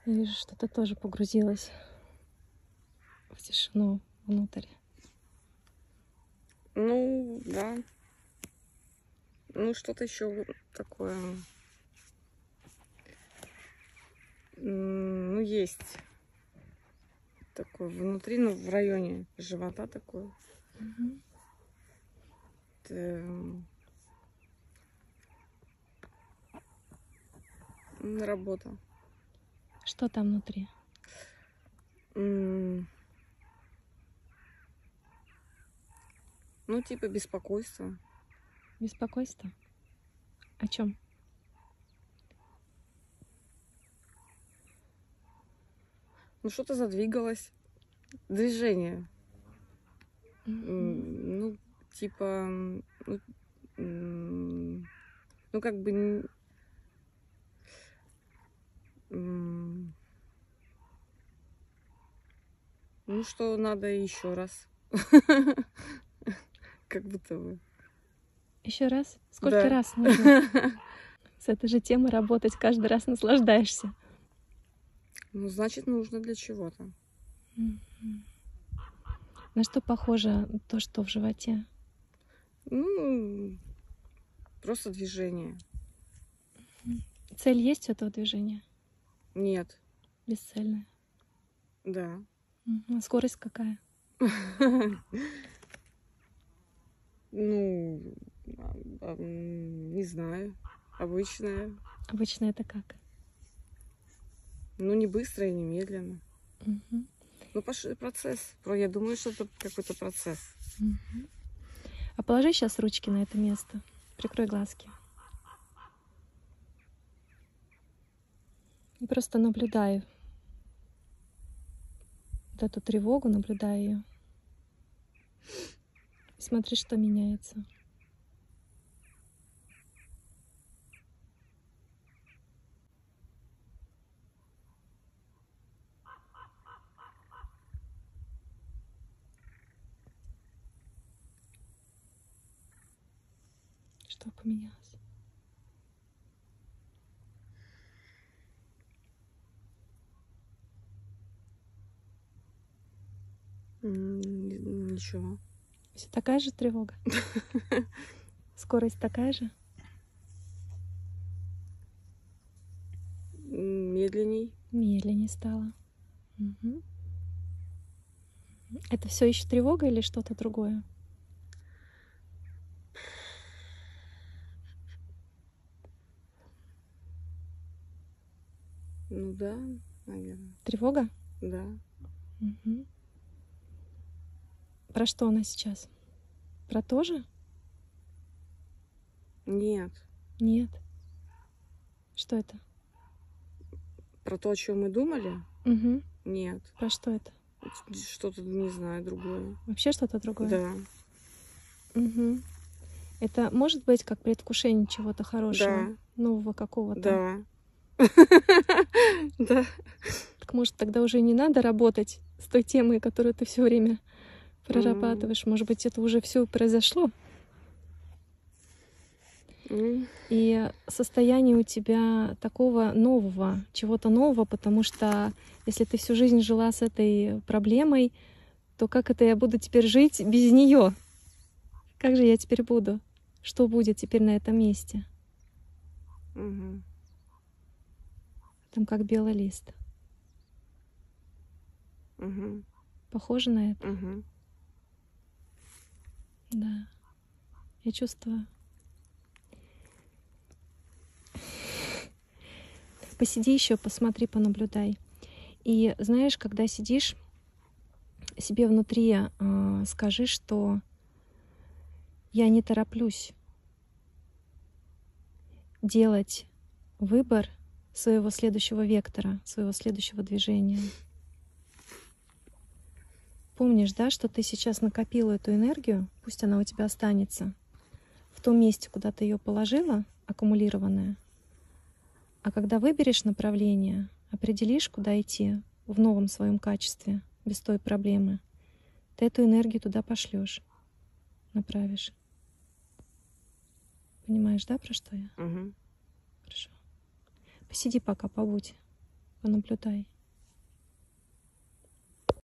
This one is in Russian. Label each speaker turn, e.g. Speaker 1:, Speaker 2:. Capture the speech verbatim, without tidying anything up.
Speaker 1: Я вижу, что ты тоже погрузилась в тишину внутрь.
Speaker 2: Ну, да. Ну, что-то еще такое. Ну, есть. Такое внутри, ну, в районе живота такое.
Speaker 1: Угу.
Speaker 2: Это... Работа.
Speaker 1: Что там внутри?
Speaker 2: Ну, типа беспокойство.
Speaker 1: Беспокойство? О чем?
Speaker 2: Ну, что-то задвигалось. Движение.
Speaker 1: Mm-hmm.
Speaker 2: Ну, типа... Ну, ну как бы... Ну, что надо еще раз. Как будто бы.
Speaker 1: Еще раз? Сколько
Speaker 2: Да.
Speaker 1: раз нужно с этой же темой работать? Каждый раз наслаждаешься.
Speaker 2: Ну, значит, нужно для чего-то.
Speaker 1: Mm-hmm. На что похоже то, что в животе?
Speaker 2: Ну, просто движение.
Speaker 1: Цель есть у этого движения?
Speaker 2: Нет.
Speaker 1: Бесцельная?
Speaker 2: Да.
Speaker 1: А скорость какая?
Speaker 2: Ну, не знаю. Обычная.
Speaker 1: Обычно это как?
Speaker 2: Ну, не быстро и не медленно.
Speaker 1: Угу.
Speaker 2: Ну, процесс. Я думаю, что это какой-то процесс.
Speaker 1: Угу. А положи сейчас ручки на это место. Прикрой глазки. И просто наблюдай вот эту тревогу, наблюдай ее. Смотри, что меняется. Что поменялось?
Speaker 2: Ничего.
Speaker 1: Все такая же тревога? Скорость такая же?
Speaker 2: Медленней.
Speaker 1: Медленнее стало. Угу. Это все еще тревога или что-то другое?
Speaker 2: Ну да, наверное.
Speaker 1: Тревога?
Speaker 2: Да.
Speaker 1: Угу. Про что она сейчас? Про то же?
Speaker 2: Нет.
Speaker 1: Нет. Что это?
Speaker 2: Про то, о чем мы думали?
Speaker 1: Угу.
Speaker 2: Нет.
Speaker 1: Про что это?
Speaker 2: Что-то, не знаю, другое.
Speaker 1: Вообще что-то другое?
Speaker 2: Да.
Speaker 1: Угу. Это может быть как предвкушение чего-то хорошего?
Speaker 2: Да.
Speaker 1: Нового какого-то?
Speaker 2: Да. Да.
Speaker 1: Так может тогда уже не надо работать с той темой, которую ты все время прорабатываешь? Может быть, это уже все произошло? И состояние у тебя такого нового, чего-то нового, потому что если ты всю жизнь жила с этой проблемой, то как это я буду теперь жить без нее? Как же я теперь буду? Что будет теперь на этом месте?
Speaker 2: Угу.
Speaker 1: Там как белый лист.
Speaker 2: Угу.
Speaker 1: Похоже на это?
Speaker 2: Угу.
Speaker 1: Да. Я чувствую. Посиди еще, посмотри, понаблюдай. И знаешь, когда сидишь, себе внутри э, скажи, что я не тороплюсь делать выбор своего следующего вектора, своего следующего движения. Помнишь, да, что ты сейчас накопила эту энергию, пусть она у тебя останется в том месте, куда ты ее положила, аккумулированная. А когда выберешь направление, определишь, куда идти в новом своем качестве, без той проблемы, ты эту энергию туда пошлешь, направишь. Понимаешь, да, про что я?
Speaker 2: Угу.
Speaker 1: Хорошо. Посиди пока, побудь. Понаблюдай.